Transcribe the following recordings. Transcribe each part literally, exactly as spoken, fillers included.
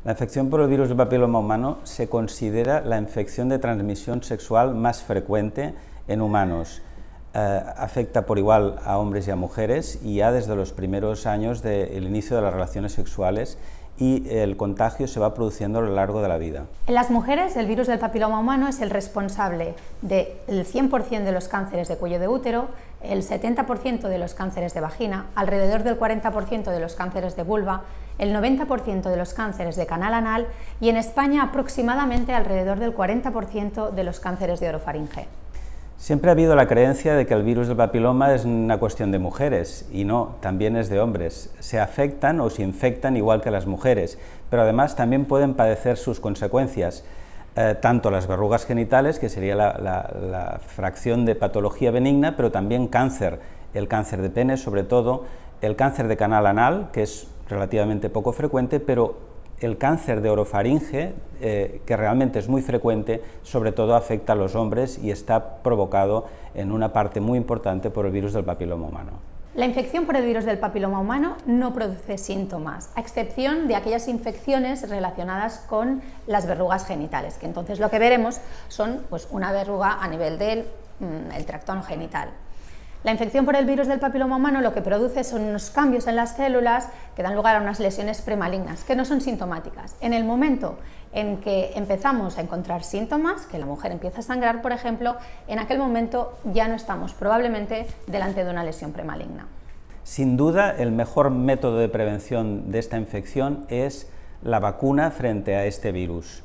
La infección por el virus del papiloma humano se considera la infección de transmisión sexual más frecuente en humanos. Eh, afecta por igual a hombres y a mujeres y ya desde los primeros años del inicio de las relaciones sexuales, y el contagio se va produciendo a lo largo de la vida. En las mujeres, el virus del papiloma humano es el responsable del cien por cien de los cánceres de cuello de útero, el setenta por ciento de los cánceres de vagina, alrededor del cuarenta por ciento de los cánceres de vulva, el noventa por ciento de los cánceres de canal anal y en España aproximadamente alrededor del cuarenta por ciento de los cánceres de orofaringe. Siempre ha habido la creencia de que el virus del papiloma es una cuestión de mujeres, y no, también es de hombres. Se afectan o se infectan igual que las mujeres, pero además también pueden padecer sus consecuencias, eh, tanto las verrugas genitales, que sería la, la, la fracción de patología benigna, pero también cáncer, el cáncer de pene sobre todo, el cáncer de canal anal, que es relativamente poco frecuente, pero el cáncer de orofaringe, eh, que realmente es muy frecuente, sobre todo afecta a los hombres y está provocado en una parte muy importante por el virus del papiloma humano. La infección por el virus del papiloma humano no produce síntomas, a excepción de aquellas infecciones relacionadas con las verrugas genitales, que entonces lo que veremos son pues, una verruga a nivel del mm, el tracto anogenital. La infección por el virus del papiloma humano lo que produce son unos cambios en las células que dan lugar a unas lesiones premalignas, que no son sintomáticas. En el momento en que empezamos a encontrar síntomas, que la mujer empieza a sangrar, por ejemplo, en aquel momento ya no estamos probablemente delante de una lesión premaligna. Sin duda, el mejor método de prevención de esta infección es la vacuna frente a este virus.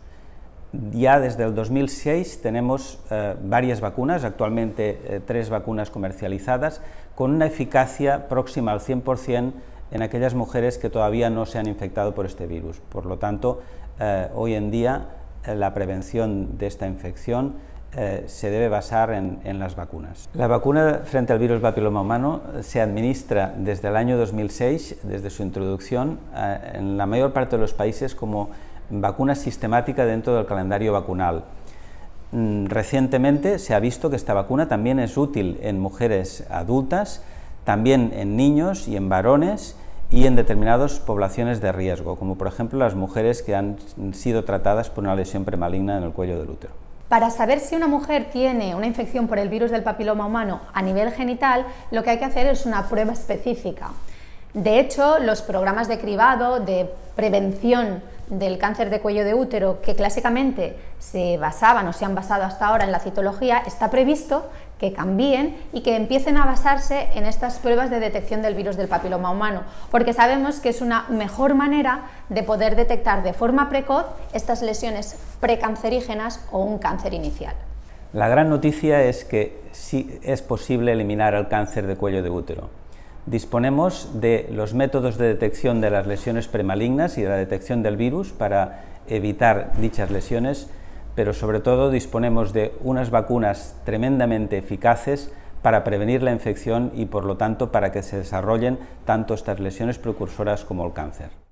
Ya desde el dos mil seis tenemos eh, varias vacunas, actualmente eh, tres vacunas comercializadas, con una eficacia próxima al cien por cien en aquellas mujeres que todavía no se han infectado por este virus. Por lo tanto, eh, hoy en día eh, la prevención de esta infección eh, se debe basar en, en las vacunas. La vacuna frente al virus papiloma humano se administra desde el año dos mil seis, desde su introducción, eh, en la mayor parte de los países como vacuna sistemática dentro del calendario vacunal. Recientemente se ha visto que esta vacuna también es útil en mujeres adultas, también en niños y en varones y en determinadas poblaciones de riesgo, como por ejemplo las mujeres que han sido tratadas por una lesión premaligna en el cuello del útero. Para saber si una mujer tiene una infección por el virus del papiloma humano a nivel genital, lo que hay que hacer es una prueba específica. De hecho, los programas de cribado, de prevención del cáncer de cuello de útero, que clásicamente se basaban o se han basado hasta ahora en la citología, está previsto que cambien y que empiecen a basarse en estas pruebas de detección del virus del papiloma humano, porque sabemos que es una mejor manera de poder detectar de forma precoz estas lesiones precancerígenas o un cáncer inicial. La gran noticia es que sí es posible eliminar el cáncer de cuello de útero. Disponemos de los métodos de detección de las lesiones premalignas y de la detección del virus para evitar dichas lesiones, pero sobre todo disponemos de unas vacunas tremendamente eficaces para prevenir la infección y por lo tanto para que se desarrollen tanto estas lesiones precursoras como el cáncer.